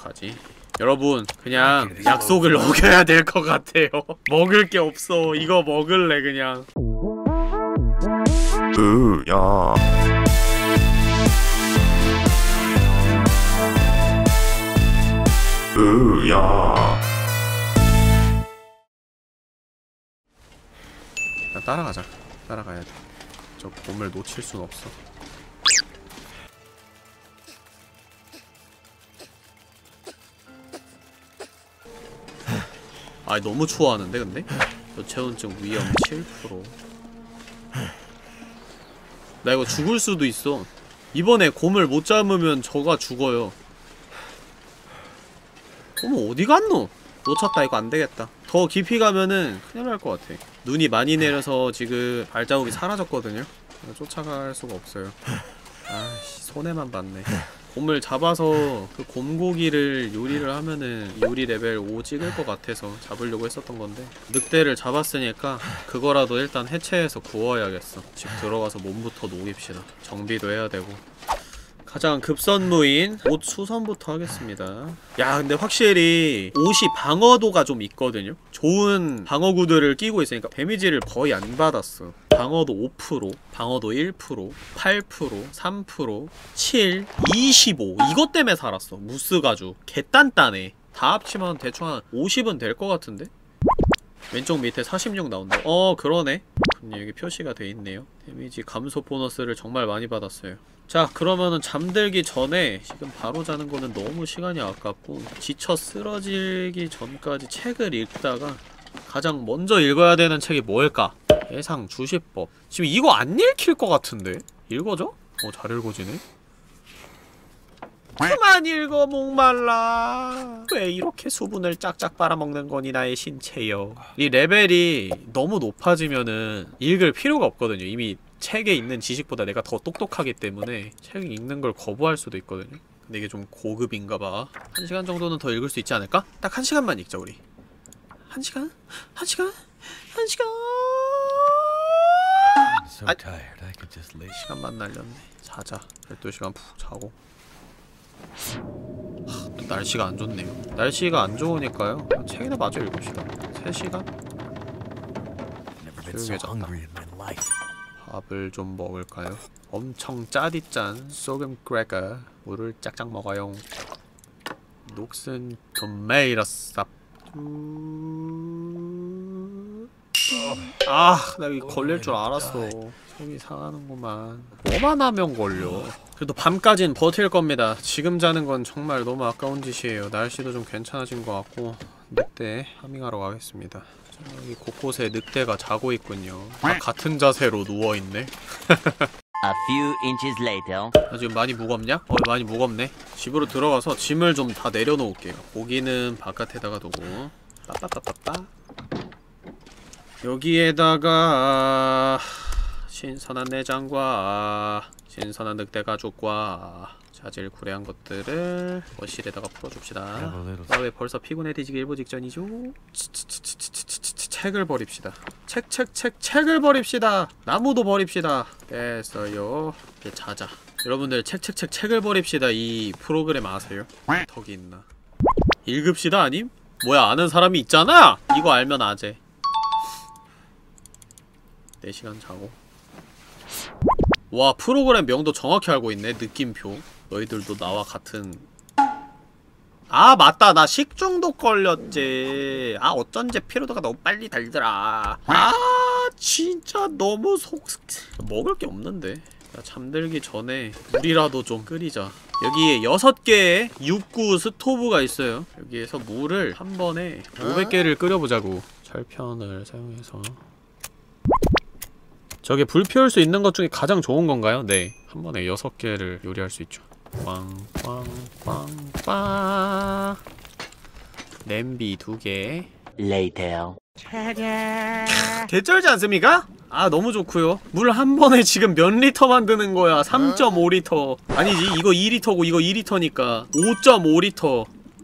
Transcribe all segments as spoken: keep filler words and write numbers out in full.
어떡하지? 여러분 그냥 약속을 어겨야 될 것 같아요. 먹을 게 없어. 이거 먹을래 그냥. 으야. 으야. 야, 따라가자. 따라가야 돼. 저 곰을 놓칠 순 없어. 아 너무 추워하는데 근데? 저체온증 위험 칠 퍼센트. 나 이거 죽을 수도 있어. 이번에 곰을 못 잡으면 저가 죽어요. 곰은 어디 갔노? 놓쳤다. 이거 안되겠다. 더 깊이 가면은 큰일 날 것 같아. 눈이 많이 내려서 지금 발자국이 사라졌거든요? 쫓아갈 수가 없어요. 아씨 손해만 봤네. 곰을 잡아서 그 곰고기를 요리를 하면은 요리 레벨 오 찍을 것 같아서 잡으려고 했었던 건데 늑대를 잡았으니까 그거라도 일단 해체해서 구워야겠어. 집 들어가서 몸부터 녹입시다. 정비도 해야 되고. 가장 급선무인 옷 수선부터 하겠습니다. 야 근데 확실히 옷이 방어도가 좀 있거든요? 좋은 방어구들을 끼고 있으니까 데미지를 거의 안 받았어. 방어도 오 퍼센트, 방어도 일 퍼센트, 팔 퍼센트, 삼 퍼센트, 칠, 이십오. 이것 때문에 살았어. 무스가죽 개단단해. 다 합치면 대충 한 오십은 될 것 같은데? 왼쪽 밑에 사십육 나온다. 어 그러네. 근데 여기 표시가 돼있네요. 데미지 감소 보너스를 정말 많이 받았어요. 자 그러면은 잠들기 전에 지금 바로 자는 거는 너무 시간이 아깝고 지쳐 쓰러지기 전까지 책을 읽다가 가장 먼저 읽어야 되는 책이 뭘까? 예상 주시법. 지금 이거 안 읽힐 것 같은데? 읽어져? 어 잘 읽어지네? 그만 읽어 목말라. 왜 이렇게 수분을 짝짝 빨아먹는 거니 나의 신체여. 이 레벨이 너무 높아지면은 읽을 필요가 없거든요. 이미 책에 있는 지식보다 내가 더 똑똑하기 때문에 책 읽는 걸 거부할 수도 있거든요. 근데 이게 좀 고급인가봐. 한 시간 정도는 더 읽을 수 있지 않을까? 딱 한 시간만 읽자 우리. 한 시간? 한 시간? 한 시간? 아, 시간만 날렸네. 자자. 열두 시간 푹 자고. 하, 또 날씨가 안 좋네요. 날씨가 안 좋으니까요. 책이나 마저 읽읍시다. 세 시간? 조용해졌다. 밥을 좀 먹을까요? 엄청 짜디짠 소금 크래커. 물을 짝짝 먹어요. 녹슨 토마토 쌉. 아, 나 이거 걸릴 줄 알았어. 속이 상하는구만. 뭐만 하면 걸려. 그래도 밤까진 버틸 겁니다. 지금 자는 건 정말 너무 아까운 짓이에요. 날씨도 좀 괜찮아진 것 같고 늑대 파밍하러 가겠습니다. 여기 곳곳에 늑대가 자고 있군요. 다 같은 자세로 누워있네. A few inches later. 아, 지금 많이 무겁냐? 어, 많이 무겁네. 집으로 들어가서 짐을 좀 다 내려놓을게요. 고기는 바깥에다가 두고. 빠빠빠빠빠. 여기에다가 신선한 내장과 신선한 늑대 가죽과 자질 구레한 것들을 거실에다가 풀어줍시다. 아, 왜 벌써 피곤해 뒤지기 일보 직전이죠? 책을 버립시다. 책, 책, 책, 책을 버립시다. 나무도 버립시다. 됐어요. 이제 자자. 여러분들 책, 책, 책, 책을 버립시다. 이 프로그램 아세요? 덕이 있나? 읽읍시다 아님? 뭐야 아는 사람이 있잖아! 이거 알면 아재. 네 시간 자고. 와 프로그램 명도 정확히 알고 있네. 느낌표. 너희들도 나와 같은. 아 맞다 나 식중독 걸렸지. 아 어쩐지 피로도가 너무 빨리 달더라. 아 진짜 너무 속... 먹을 게 없는데. 야, 잠들기 전에 물이라도 좀 끓이자. 여기에 여섯 개의 육구 스토브가 있어요. 여기에서 물을 한 번에 오백 개를 끓여보자고. 철편을 사용해서. 저게 불 피울 수 있는 것 중에 가장 좋은 건가요? 네. 한 번에 여섯 개를 요리할 수 있죠. 꽝꽝꽝꽝. 냄비 두 개. Later. 개쩔지 않습니까? 아 너무 좋구요. 물 한 번에 지금 몇 리터 만드는 거야? 삼 점 오 리터. 아니지 이거 이 리터고 이거 이 리터니까 오 점 오 리터.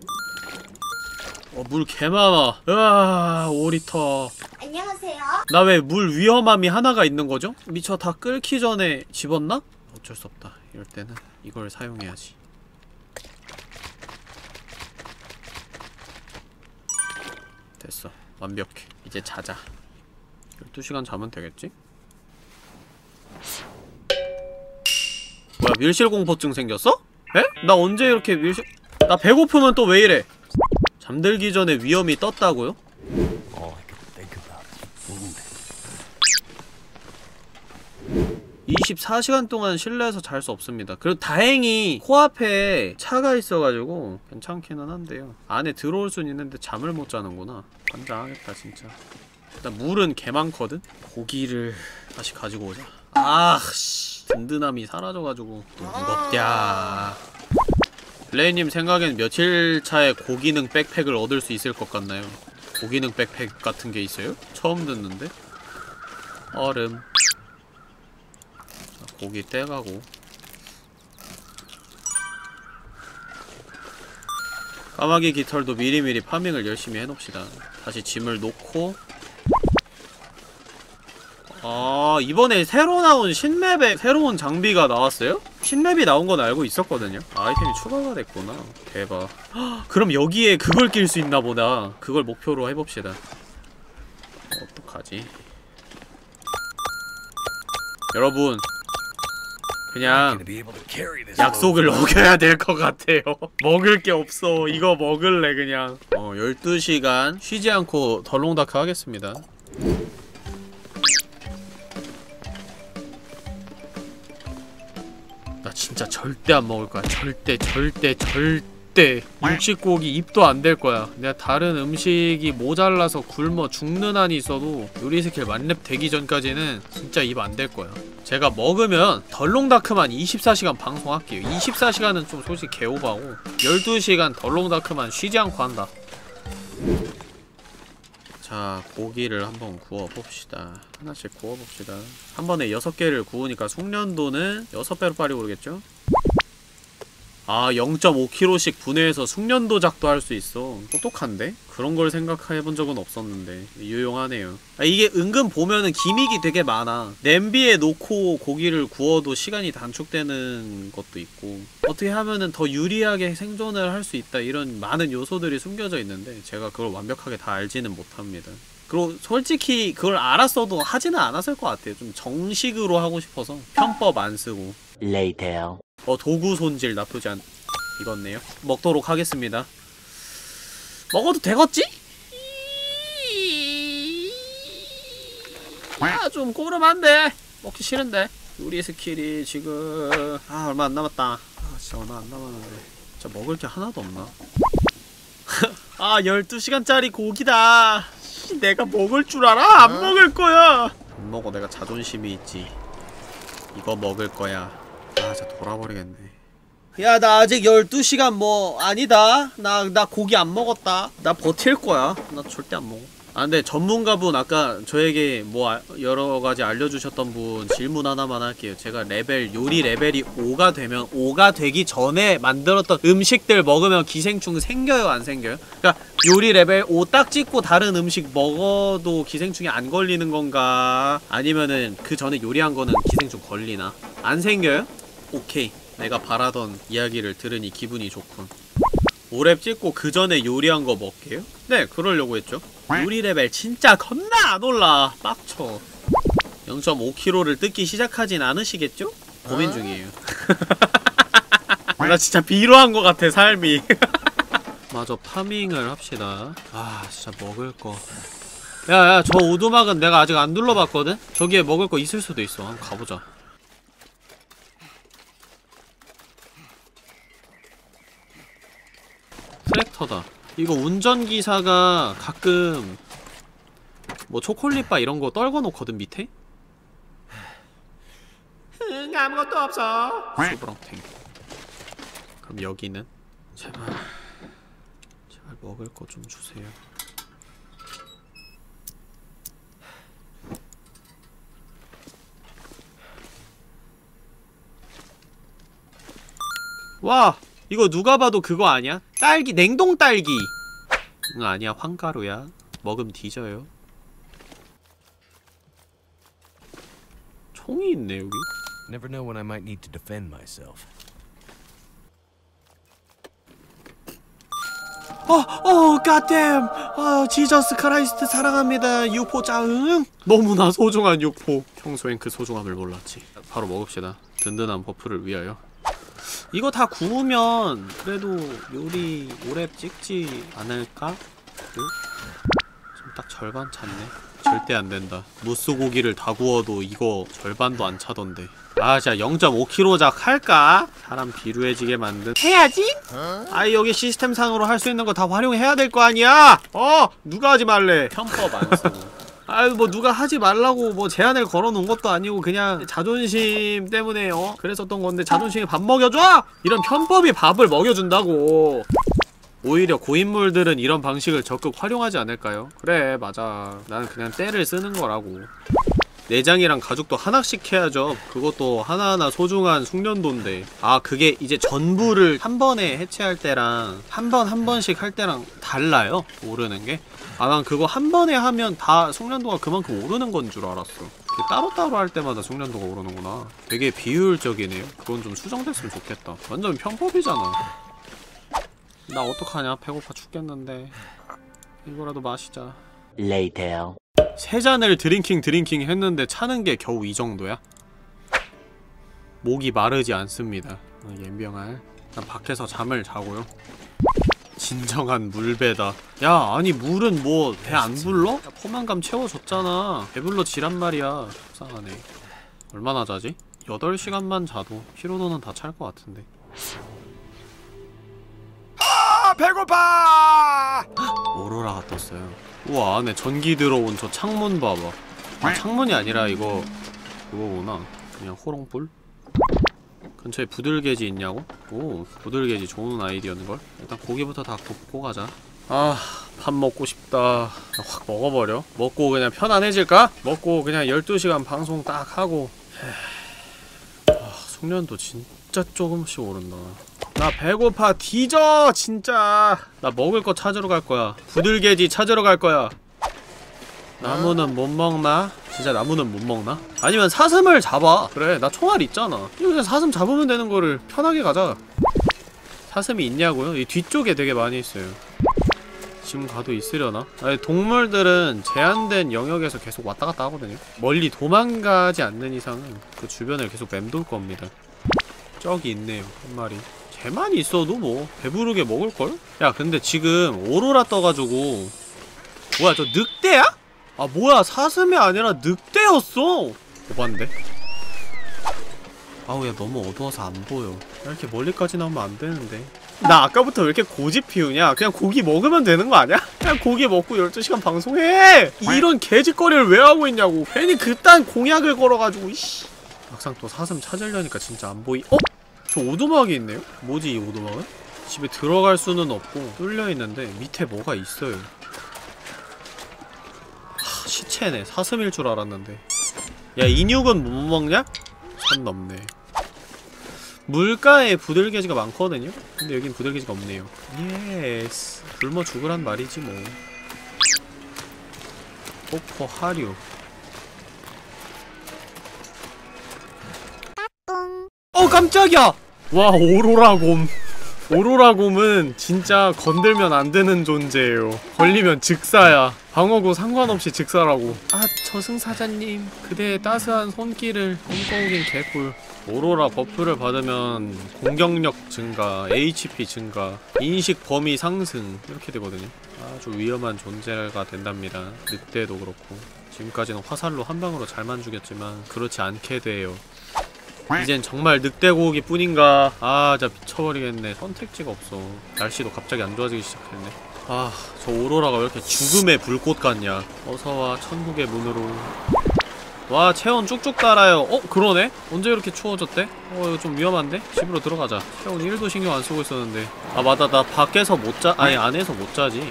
어 물 개많아. 으아 오 리터. 안녕하세요. 나 왜 물 위험함이 하나가 있는 거죠? 미처 다 끓기 전에 집었나? 어쩔 수 없다. 이럴 때는 이걸 사용해야지. 완벽해. 이제 자자. 열두 시간 자면 되겠지? 뭐야, 밀실공포증 생겼어? 에? 나 언제 이렇게 밀실... 나 배고프면 또 왜 이래? 잠들기 전에 위험이 떴다고요? 이십사 시간 동안 실내에서 잘 수 없습니다. 그리고 다행히 코앞에 차가 있어가지고 괜찮기는 한데요. 안에 들어올 순 있는데 잠을 못 자는구나. 환장하겠다 진짜. 일단 물은 개 많거든? 고기를 다시 가지고 오자. 아, 씨. 든든함이 사라져가지고 또 무겁냐. 레이님 생각엔 며칠 차에 고기능 백팩을 얻을 수 있을 것 같나요? 고기능 백팩 같은 게 있어요? 처음 듣는데? 얼음. 자, 고기 떼가고. 까마귀 깃털도 미리미리 파밍을 열심히 해놓읍시다. 다시 짐을 놓고. 아, 이번에 새로 나온 신맵에 새로운 장비가 나왔어요? 신맵이 나온 건 알고 있었거든요? 아이템이 추가가 됐구나. 대박. 헉, 그럼 여기에 그걸 낄 수 있나 보다. 그걸 목표로 해봅시다. 어떡하지? 여러분, 그냥 약속을 어겨야 될 것 같아요. 먹을 게 없어. 이거 먹을래 그냥. 어, 열두 시간 쉬지 않고 덜롱다크 하겠습니다. 나 진짜 절대 안 먹을 거야. 절대 절대 절대. 육식고기 입도 안 댈 거야. 내가 다른 음식이 모자라서 굶어 죽는 한이 있어도 요리 스킬 만렙 되기 전까지는 진짜 입 안 댈 거야. 제가 먹으면 덜롱다크만 이십사 시간 방송할게요. 이십사 시간은 좀 솔직히 개오바고 열두 시간 덜롱다크만 쉬지 않고 한다. 자, 고기를 한번 구워봅시다. 하나씩 구워봅시다. 한 번에 여섯 개를 구우니까 숙련도는 여섯 배로 빨리 오르겠죠? 아, 영 점 오 킬로그램씩 분해해서 숙련도작도 할 수 있어. 똑똑한데? 그런 걸 생각해본 적은 없었는데 유용하네요. 아, 이게 은근 보면은 기믹이 되게 많아. 냄비에 놓고 고기를 구워도 시간이 단축되는 것도 있고 어떻게 하면은 더 유리하게 생존을 할 수 있다, 이런 많은 요소들이 숨겨져 있는데 제가 그걸 완벽하게 다 알지는 못합니다. 그리고 솔직히 그걸 알았어도 하지는 않았을 것 같아요. 좀 정식으로 하고 싶어서 편법 안 쓰고. Later. 어, 도구 손질 나쁘지 않... 익었네요. 먹도록 하겠습니다. 먹어도 되겠지? 아, 좀 꼬름한데 먹기 싫은데. 요리 스킬이 지금... 아, 얼마 안 남았다. 아, 진짜 얼마 안 남았는데 진짜 먹을 게 하나도 없나? 아, 열두 시간짜리 고기다. 내가 먹을 줄 알아? 안 먹을 거야. 안 먹어. 내가 자존심이 있지. 이거 먹을 거야. 아, 진짜 돌아버리겠네. 야, 나 아직 열두 시간 뭐 아니다. 나, 나 고기 안 먹었다. 나 버틸 거야. 나 절대 안 먹어. 아, 근데 전문가분 아까 저에게 뭐 아, 여러가지 알려주셨던 분 질문 하나만 할게요. 제가 레벨, 요리 레벨이 오가 되면, 오가 되기 전에 만들었던 음식들 먹으면 기생충 생겨요, 안 생겨요? 그니까 요리 레벨 오 딱 찍고 다른 음식 먹어도 기생충이 안 걸리는 건가? 아니면은 그 전에 요리한 거는 기생충 걸리나? 안 생겨요? 오케이. 내가 바라던 이야기를 들으니 기분이 좋군. 오 렙 찍고 그 전에 요리한 거 먹게요? 네, 그러려고 했죠. 요리 레벨 진짜 겁나 안 올라. 빡쳐. 영 점 오 킬로그램를 뜯기 시작하진 않으시겠죠? 고민 중이에요. 나 진짜 비로한 거 같아, 삶이. 마저 파밍을 합시다. 아, 진짜 먹을 거. 야야, 저 오두막은 내가 아직 안 둘러봤거든? 저기에 먹을 거 있을 수도 있어. 한번 가보자. 트랙터다. 이거 운전기사가 가끔 뭐 초콜릿바 이런거 떨궈놓거든, 밑에? 응, 아무것도 없어. 소브랑탱. 그럼 여기는? 제발 제발 먹을 거 좀 주세요. 와! 이거 누가 봐도 그거 아니야? 딸기, 냉동 딸기! 응, 아니야, 황가루야. 먹으면 뒤져요. 총이 있네, 여기. Never know when I might need to defend myself. 어, 어, 갓댐! 아, 지저스 크라이스트 사랑합니다. 유포 짱! 너무나 소중한 유포. 평소엔 그 소중함을 몰랐지. 바로 먹읍시다. 든든한 버프를 위하여. 이거 다 구우면 그래도 요리 오래 찍지 않을까? 지금 딱 절반 찼네. 절대 안 된다. 무스 고기를 다 구워도 이거 절반도 안 차던데. 아, 진짜 영 점 오 킬로작 할까? 사람 비루해지게 만든 해야지? 아이, 여기 시스템상으로 할 수 있는 거 다 활용해야 될 거 아니야? 어! 누가 하지 말래? 편법 안 쓰고. 아유, 뭐 누가 하지 말라고 뭐 제한을 걸어놓은 것도 아니고 그냥 자존심 때문에 어? 그랬었던 건데 자존심에 밥 먹여줘! 이런 편법이 밥을 먹여준다고. 오히려 고인물들은 이런 방식을 적극 활용하지 않을까요? 그래, 맞아. 나는 그냥 때를 쓰는 거라고. 내장이랑 가죽도 하나씩 해야죠. 그것도 하나하나 소중한 숙련도인데. 아, 그게 이제 전부를 한 번에 해체할 때랑 한 번 한 번씩 할 때랑 달라요? 오르는 게? 아, 난 그거 한 번에 하면 다 숙련도가 그만큼 오르는 건 줄 알았어. 따로따로 할 때마다 숙련도가 오르는구나. 되게 비효율적이네요. 그건 좀 수정됐으면 좋겠다. 완전 편법이잖아. 나 어떡하냐? 배고파 죽겠는데. 이거라도 마시자. Later. 세 잔을 드링킹 드링킹 했는데 차는 게 겨우 이 정도야? 목이 마르지 않습니다. 옌병알. 난 밖에서 잠을 자고요. 진정한 물배다. 야, 아니 물은 뭐 배 안 불러? 야, 포만감 채워줬잖아. 배불러 지란 말이야. 속상하네. 얼마나 자지? 여덟 시간만 자도 피로도는 다 찰 것 같은데. 아, 배고파! 오로라가 떴어요. 우와, 안에 전기 들어온 저 창문 봐봐. 아, 창문이 아니라 이거 그거구나. 그냥 호롱불? 근처에 부들개지 있냐고? 오, 부들개지 좋은 아이디어인걸? 일단 고기부터 다 굽고 가자. 아, 밥 먹고 싶다. 확 먹어버려. 먹고 그냥 편안해질까? 먹고 그냥 열두 시간 방송 딱 하고. 아, 숙련도 진짜 조금씩 오른다. 나 배고파 뒤져 진짜. 나 먹을 거 찾으러 갈 거야. 부들개지 찾으러 갈 거야. 나무는 못 먹나? 진짜 나무는 못 먹나? 아니면 사슴을 잡아. 그래, 나 총알 있잖아. 이거 그냥 사슴 잡으면 되는 거를 편하게 가자. 사슴이 있냐고요? 이 뒤쪽에 되게 많이 있어요. 지금 가도 있으려나? 아니, 동물들은 제한된 영역에서 계속 왔다 갔다 하거든요. 멀리 도망가지 않는 이상은 그 주변을 계속 맴돌 겁니다. 저기 있네요, 한 마리. 개만 있어도 뭐 배부르게 먹을걸? 야, 근데 지금 오로라 떠가지고 뭐야, 저 늑대야? 아, 뭐야, 사슴이 아니라 늑대였어! 오반데? 아우, 야, 너무 어두워서 안 보여. 이렇게 멀리까지 나오면 안 되는데. 나 아까부터 왜 이렇게 고집 피우냐? 그냥 고기 먹으면 되는 거 아니야? 그냥 고기 먹고 열두 시간 방송해! 이런 개짓거리를 왜 하고 있냐고. 괜히 그딴 공약을 걸어가지고, 이씨. 막상 또 사슴 찾으려니까 진짜 안 보이. 어? 저 오두막이 있네요? 뭐지, 이 오두막은? 집에 들어갈 수는 없고 뚫려있는데 밑에 뭐가 있어요. 하, 시체네. 사슴일 줄 알았는데. 야, 인육은 못 먹냐? 선 넘네. 물가에 부들개지가 많거든요? 근데 여긴 부들개지가 없네요. 예스. 굶어 죽으란 말이지 뭐. 포포 하류. 어, 깜짝이야! 와, 오로라곰. 오로라곰은 진짜 건들면 안 되는 존재예요. 걸리면 즉사야. 방어구 상관없이 즉사라고. 아, 저승사자님, 그대의 따스한 손길을 꿈꿔오긴 개꿀. 오로라 버프를 받으면 공격력 증가, 에이치피 증가, 인식 범위 상승 이렇게 되거든요. 아주 위험한 존재가 된답니다. 늑대도 그렇고. 지금까지는 화살로 한 방으로 잘만 죽였지만 그렇지 않게 돼요. 이젠 정말 늑대고기 뿐인가. 아, 진짜 미쳐버리겠네. 선택지가 없어. 날씨도 갑자기 안 좋아지기 시작했네. 아, 저 오로라가 왜 이렇게 죽음의 불꽃 같냐. 어서와 천국의 문으로. 와, 체온 쭉쭉 달아요. 어? 그러네? 언제 이렇게 추워졌대? 어, 이거 좀 위험한데? 집으로 들어가자. 체온 일도 신경 안 쓰고 있었는데. 아, 맞다. 나 밖에서 못 자. 아니, 안에서 못 자지.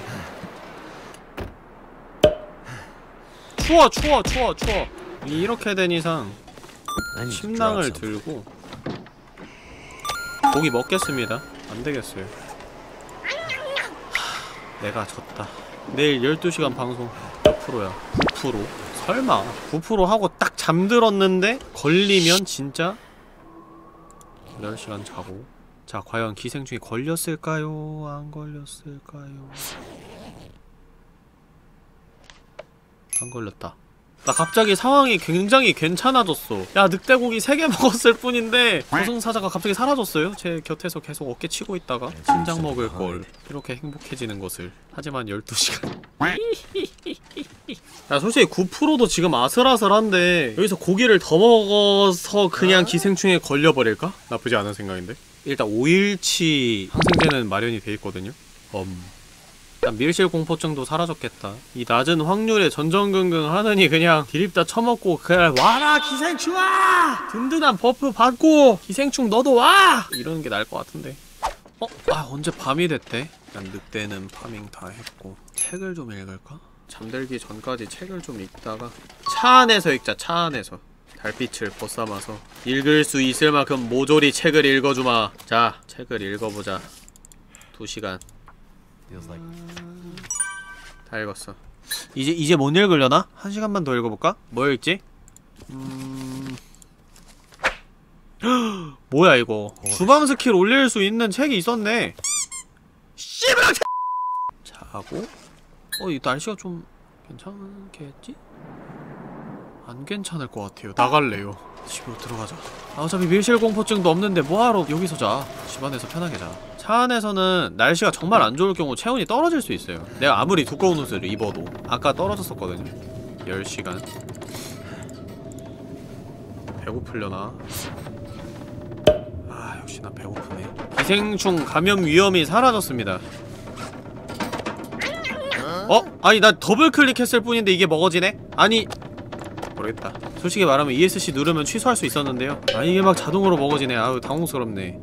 추워, 추워, 추워, 추워. 이렇게 된 이상 침낭을 들고 고기 먹겠습니다. 안되겠어요. 하, 내가 졌다. 내일 열두 시간 방송 몇 프로야? 구 퍼센트? 설마 구 퍼센트 하고 딱 잠들었는데 걸리면 진짜 여덟 시간 자고 자, 과연 기생충이 걸렸을까요? 안 걸렸을까요? 안 걸렸다. 나 갑자기 상황이 굉장히 괜찮아졌어. 야, 늑대고기 세 개 먹었을 뿐인데 저승사자가 갑자기 사라졌어요. 제 곁에서 계속 어깨 치고 있다가 심장 먹을걸. 이렇게 행복해지는 것을. 하지만 열두 시간. 야, 솔직히 구 퍼센트도 지금 아슬아슬한데 여기서 고기를 더 먹어서 그냥 기생충에 걸려버릴까? 나쁘지 않은 생각인데. 일단 오 일치 항생제는 마련이 돼 있거든요. 음. 일단 밀실 공포증도 사라졌겠다. 이 낮은 확률에 전전긍긍 하느니 그냥 디립다 쳐먹고 그냥 와라 기생충아! 든든한 버프 받고 기생충 너도 와! 이러는 게 나을 것 같은데. 어? 아, 언제 밤이 됐대? 난 늑대는 파밍 다 했고 책을 좀 읽을까? 잠들기 전까지 책을 좀 읽다가 차 안에서 읽자. 차 안에서 달빛을 벗삼아서 읽을 수 있을 만큼 모조리 책을 읽어주마. 자, 책을 읽어보자. 두 시간 다 읽었어. 이제 이제 못 읽으려나? 한 시간만 더 읽어볼까? 뭐 읽지? 음... 뭐야 이거? 주방 스킬 올릴 수 있는 책이 있었네. 씨발! 자고? 어, 이 날씨가 좀 괜찮겠지? 안 괜찮을 것 같아요. 나갈래요. 집으로 들어가자. 아, 어차피 밀실 공포증도 없는데 뭐하러 여기서 자. 집안에서 편하게 자. 차 안에서는 날씨가 정말 안 좋을 경우 체온이 떨어질 수 있어요. 내가 아무리 두꺼운 옷을 입어도. 아까 떨어졌었거든요. 열 시간. 배고플려나? 아, 역시 나 배고프네. 기생충 감염 위험이 사라졌습니다. 어? 아니, 나 더블 클릭했을 뿐인데 이게 먹어지네? 아니, 모르겠다. 솔직히 말하면 이에스씨 누르면 취소할 수 있었는데요. 아, 이게 막 자동으로 먹어지네. 아유, 당혹스럽네.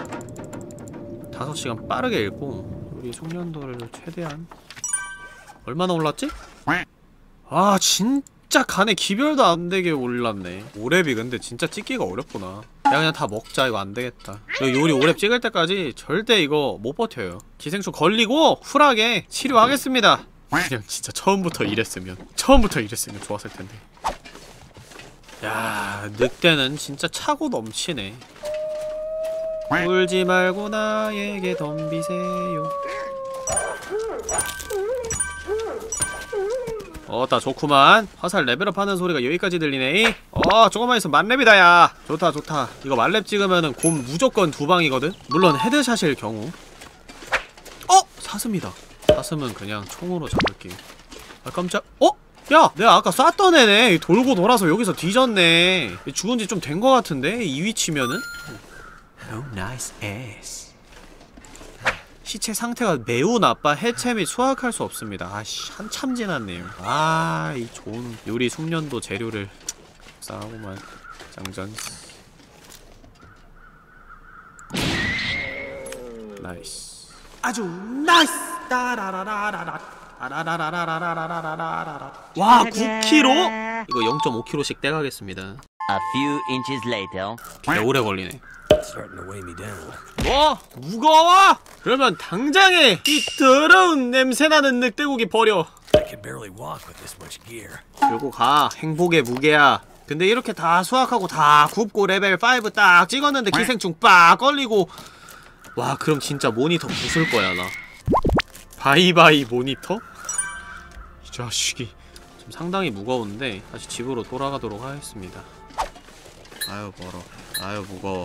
다섯 시간 빠르게 읽고 우리 숙련도를 최대한. 얼마나 올랐지? 아, 진짜 간에 기별도 안되게 올랐네. 오랩이 근데 진짜 찍기가 어렵구나. 야, 그냥 다 먹자. 이거 안되겠다. 이거 요리 오랩 찍을 때까지 절대 이거 못 버텨요. 기생충 걸리고 쿨하게 치료하겠습니다. 그냥 진짜 처음부터 이랬으면 처음부터 이랬으면 좋았을 텐데. 야, 늑대는 진짜 차고 넘치네. 울지 말고 나에게 덤비세요. 어따, 좋구만. 화살 레벨업 하는 소리가 여기까지 들리네. 어, 조금만 있으면 만렙이다. 야, 좋다 좋다. 이거 만렙 찍으면은 곰 무조건 두 방이거든? 물론 헤드샷일 경우. 어? 사슴이다. 사슴은 그냥 총으로 잡을게요. 아, 깜짝. 어? 야! 내가 아까 쐈던 애네. 돌고 돌아서 여기서 뒤졌네. 죽은지 좀 된 거 같은데? 이 위치면은? Oh, nice ass. 시체 상태가 매우 나빠 해체 및 수확할 수 없습니다. 아씨, 한참 지났네요. 아, 이 좋은 요리 숙련도 재료를 싸우고만. 장전. 나이스. 아주 나이스! 따라라라라라. 아라라라라라라라라라라. 와, 구 킬로그램? 이거 영 점 오 킬로그램씩 떼가겠습니다. A few inches later. 개 오래 걸리네. Starting to weigh me down. 뭐? 무거워? 그러면 당장에 이 더러운 냄새나는 늑대고기 버려. I can barely walk with this much gear. 들고 가. 행복의 무게야. 근데 이렇게 다 수확하고 다 굽고 레벨 오 딱 찍었는데 기생충 빡 걸리고. 와, 그럼 진짜 모니터 부술 거야 나. 바이바이 모니터? 이 자식이. 좀 상당히 무거운데 다시 집으로 돌아가도록 하겠습니다. 아유, 멀어. 아유, 무거워.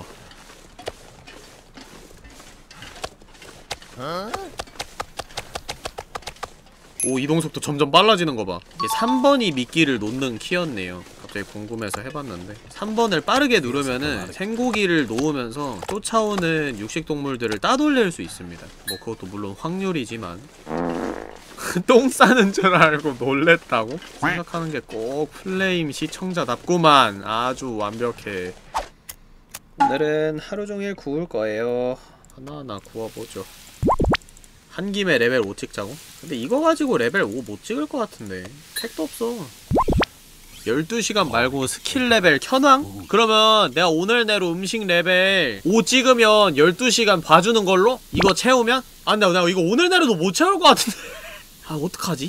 오, 이동속도 점점 빨라지는 거 봐. 이게 삼 번이 미끼를 놓는 키였네요. 갑자기 궁금해서 해봤는데 삼 번을 빠르게 누르면은 생고기를 놓으면서 쫓아오는 육식동물들을 따돌릴 수 있습니다. 뭐 그것도 물론 확률이지만. 똥 싸는 줄 알고 놀랬다고? 생각하는 게 꼭 플레임 시청자답구만. 아주 완벽해. 오늘은 하루종일 구울 거예요. 하나하나 구워보죠. 한 김에 레벨 오 찍자고? 근데 이거 가지고 레벨 오 못 찍을 것 같은데. 택도 없어. 열두 시간 말고 스킬 레벨 켜놔? 그러면 내가 오늘 내로 음식 레벨 오 찍으면 열두 시간 봐주는 걸로? 이거 채우면? 아, 근데 내가 이거 오늘 내로도 못 채울 것 같은데. 아, 어떡하지?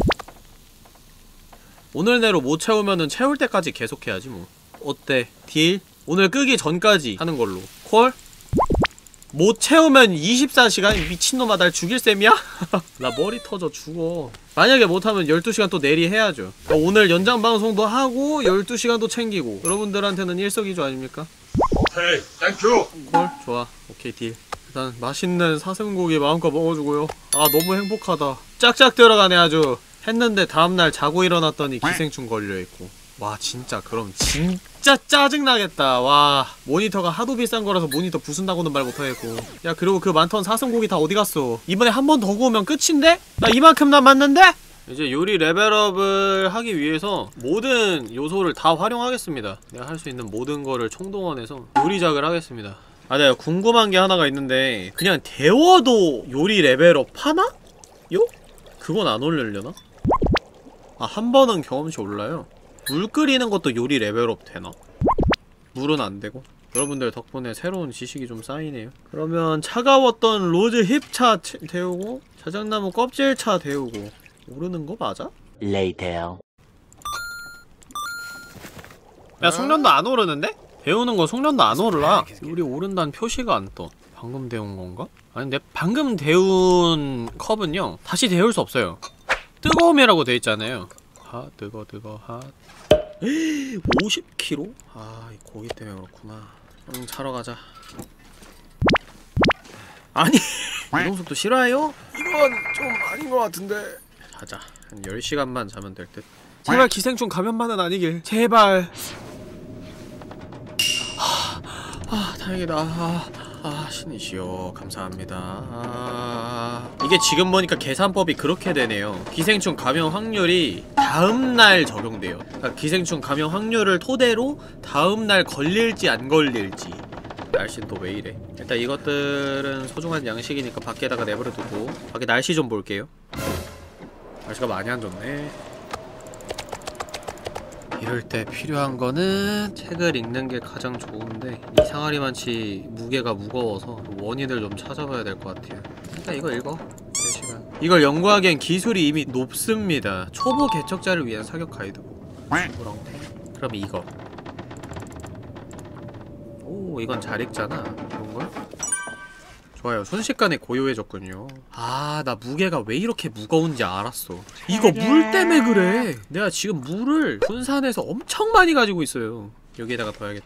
오늘 내로 못 채우면은 채울 때까지 계속해야지 뭐. 어때? 딜? 오늘 끄기 전까지 하는 걸로. 콜? 못 채우면 이십사 시간? 미친놈아 날 죽일 셈이야? 나 머리 터져 죽어. 만약에 못하면 열두 시간 또 내리 해야죠. 그러니까 오늘 연장 방송도 하고 열두 시간도 챙기고 여러분들한테는 일석이조 아닙니까? 오케이, 땡큐. 콜? 좋아. 오케이 딜. 일단 맛있는 사슴고기 마음껏 먹어주고요. 아 너무 행복하다. 짝짝 들어가네 아주. 했는데 다음날 자고 일어났더니 기생충 걸려있고. 와 진짜 그럼 진짜 짜증나겠다. 와 모니터가 하도 비싼 거라서 모니터 부순다고는 말 못하겠고. 야 그리고 그 많던 사슴고기 다 어디갔어? 이번에 한 번 더 구우면 끝인데? 나 이만큼 남았는데? 이제 요리 레벨업을 하기 위해서 모든 요소를 다 활용하겠습니다. 내가 할 수 있는 모든 거를 총동원해서 요리작을 하겠습니다. 아 내가 궁금한 게 하나가 있는데 그냥 데워도 요리 레벨업 하나? 요? 그건 안 올리려나? 아 한 번은 경험치 올라요. 물 끓이는 것도 요리 레벨업 되나? 물은 안 되고. 여러분들 덕분에 새로운 지식이 좀 쌓이네요. 그러면 차가웠던 로즈 힙차 데우고 자작나무 껍질차 데우고 오르는 거 맞아? Later. 야 숙련도 안 오르는데? 데우는 거 숙련도 안 오르라. 요리 오른다는 표시가 안 떠. 방금 데운 건가? 아니 근데 방금 데운 컵은요 다시 데울 수 없어요. 뜨거움이라고 돼 있잖아요. 하 뜨거 뜨거 하 오십 킬로그램? 아, 이 고기 때문에 그렇구나. 응, 자러 가자. 아니, 이동속도 싫어해요? 이건 좀 아닌 것 같은데. 자자. 한 열 시간만 자면 될 듯. 제발 기생충 감염만은 아니길. 제발. 하, 아, 다행이다. 아, 아, 신이시여. 감사합니다. 아, 이게 지금 보니까 계산법이 그렇게 되네요. 기생충 감염 확률이 다음날 적용돼요. 그러니까 기생충 감염 확률을 토대로 다음날 걸릴지 안 걸릴지. 날씨는 또 왜 이래. 일단 이것들은 소중한 양식이니까 밖에다가 내버려두고 밖에 날씨 좀 볼게요. 날씨가 많이 안 좋네. 이럴 때 필요한 거는 책을 읽는 게 가장 좋은데 이 상아리만치 무게가 무거워서 원인을 좀 찾아봐야 될 것 같아요. 일단 이거 읽어. 네 시간. 이걸 연구하기엔 기술이 이미 높습니다. 초보 개척자를 위한 사격 가이드고. 그럼 이거. 오 이건 잘 읽잖아. 이런걸? 좋아요. 순식간에 고요해졌군요. 아, 나 무게가 왜 이렇게 무거운지 알았어. 이거 물 때문에 그래. 내가 지금 물을 분산해서 엄청 많이 가지고 있어요. 여기에다가 둬야겠다.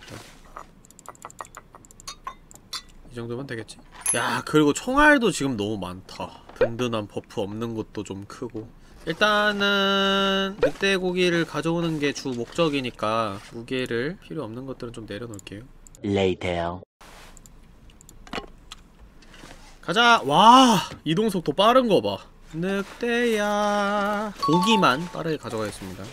이 정도면 되겠지? 야, 그리고 총알도 지금 너무 많다. 든든한 버프 없는 것도 좀 크고. 일단은 늑대 고기를 가져오는 게 주 목적이니까 무게를 필요 없는 것들은 좀 내려놓을게요. Later. 가자! 와! 이동속도 빠른 거 봐. 늑대야. 고기만 빠르게 가져가겠습니다.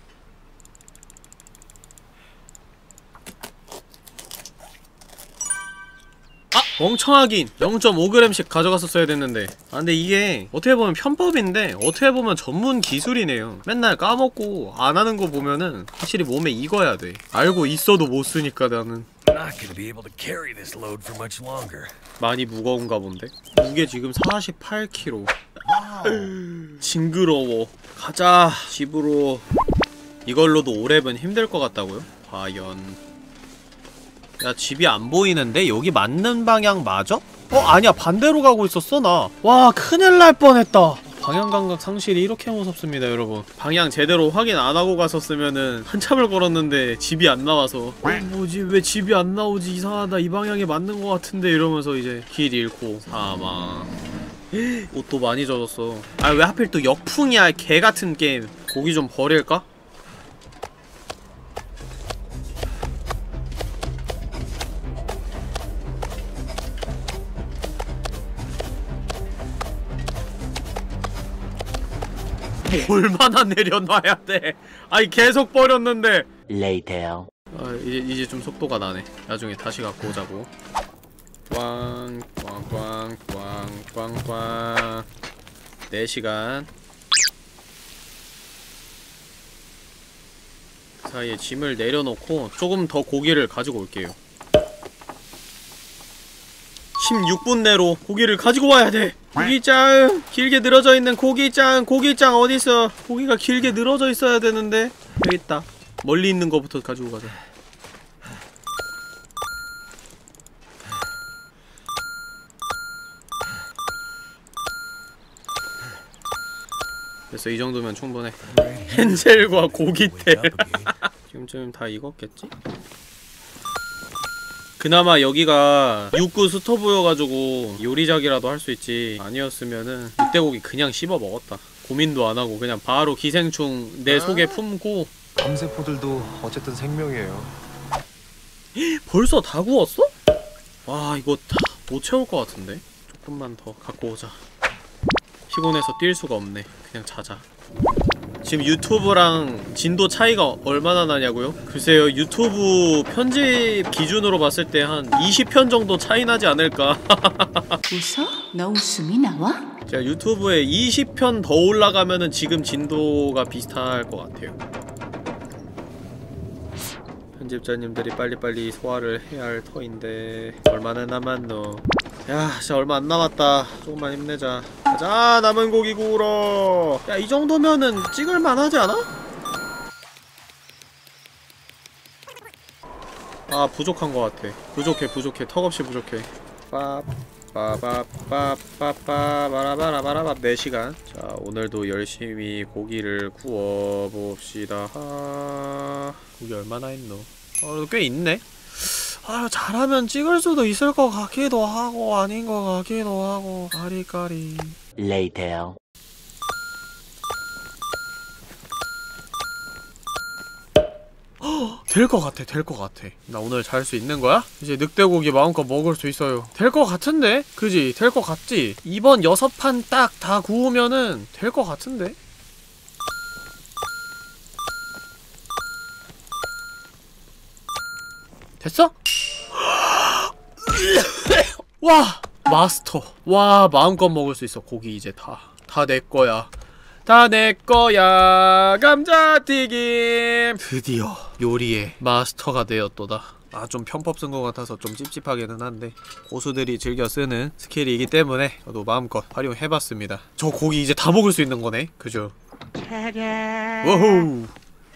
아! 멍청하긴! 영 점 오 그램씩 가져갔었어야 됐는데. 아 근데 이게 어떻게 보면 편법인데 어떻게 보면 전문 기술이네요. 맨날 까먹고 안 하는 거 보면은 확실히 몸에 익어야 돼. 알고 있어도 못 쓰니까 나는. Not gonna be able to carry this load for much longer. 많이 무거운가 본데? 무게 지금 사십팔 킬로그램. 징그러워. 가자 집으로. 이걸로도 오랩은 힘들 것 같다고요? 과연. 야 집이 안 보이는데? 여기 맞는 방향 맞아? 어? 아니야 반대로 가고 있었어 나. 와 큰일 날 뻔했다. 방향감각 상실이 이렇게 무섭습니다 여러분. 방향 제대로 확인 안하고 갔었으면은 한참을 걸었는데 집이 안 나와서 어 뭐지 왜 집이 안 나오지 이상하다 이 방향에 맞는 것 같은데 이러면서 이제 길 잃고 사망. 옷도 많이 젖었어. 아 왜 하필 또 역풍이야 개같은 게임. 고기 좀 버릴까? 얼마나 내려놔야 돼? 아니 계속 버렸는데. Later. 아 이제 이제 좀 속도가 나네. 나중에 다시 갖고 오자고. 꽝꽝꽝꽝꽝꽝. 네 시간. 그 사이에 짐을 내려놓고 조금 더 고기를 가지고 올게요. 십육 분 내로 고기를 가지고 와야 돼. 고기짱! 길게 늘어져 있는 고기짱! 고기짱 어딨어? 고기가 길게 늘어져 있어야 되는데. 여기 있다. 멀리 있는 거부터 가지고 가자. 됐어, 이 정도면 충분해. 헨젤과 고기태. 지금쯤 다 익었겠지? 그나마 여기가 육구 스토브여가지고 요리작이라도 할 수 있지. 아니었으면은 늑대고기 그냥 씹어 먹었다. 고민도 안 하고 그냥 바로 기생충 내 속에 품고. 암세포들도 어쨌든 생명이에요. 벌써 다 구웠어? 와, 이거 다 못 채울 것 같은데? 조금만 더 갖고 오자. 피곤해서 뛸 수가 없네. 그냥 자자. 지금 유튜브랑 진도 차이가 얼마나 나냐고요? 글쎄요, 유튜브 편집 기준으로 봤을 때 한 이십 편 정도 차이 나지 않을까? 웃어? 너 웃음이 나와? 제가 유튜브에 이십 편 더 올라가면은 지금 진도가 비슷할 것 같아요. 편집자님들이 빨리빨리 소화를 해야 할 터인데 얼마나 남았노? 야, 진짜 얼마 안 남았다. 조금만 힘내자. 가자, 남은 고기 구우러. 야, 이 정도면은 찍을만 하지 않아? 아, 부족한 것 같아. 부족해, 부족해. 턱없이 부족해. 밥, 빠바빠빠빠빠바라바라바라밥 네 시간. 자, 오늘도 열심히 고기를 구워봅시다. 아, 고기 얼마나 했노? 어, 꽤 있네? 아, 잘하면 찍을 수도 있을 것 같기도 하고 아닌 것 같기도 하고. 까리까리. Later. 될 것 같아, 될 것 같아. 나 오늘 잘 수 있는 거야? 이제 늑대고기 마음껏 먹을 수 있어요. 될 것 같은데? 그지? 될 것 같지? 이번 여섯 판 딱 다 구우면은 될 것 같은데? 됐어? 와! 마스터. 와, 마음껏 먹을 수 있어. 고기 이제 다. 다 내 거야. 다 내 거야. 감자튀김. 드디어 요리의 마스터가 되었도다. 아, 좀 편법 쓴 것 같아서 좀 찝찝하기는 한데 고수들이 즐겨 쓰는 스킬이기 때문에 저도 마음껏 활용해봤습니다. 저 고기 이제 다 먹을 수 있는 거네. 그죠? 워호.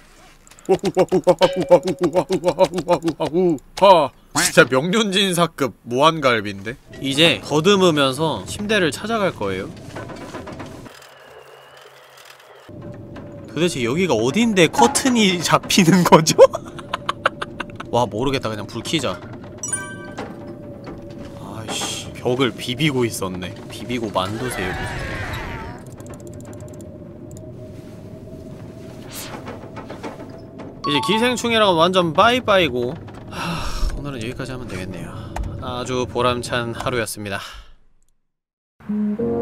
하, 진짜 명륜진사급 무한갈비인데? 이제 더듬으면서 침대를 찾아갈 거예요. 도대체 여기가 어딘데 커튼이 잡히는 거죠? 와, 모르겠다. 그냥 불 켜자. 아이씨, 벽을 비비고 있었네. 비비고 만두세요. 이제 기생충이라고 완전 빠이빠이고. 하, 오늘은 여기까지 하면 되겠네요. 아주 보람찬 하루였습니다.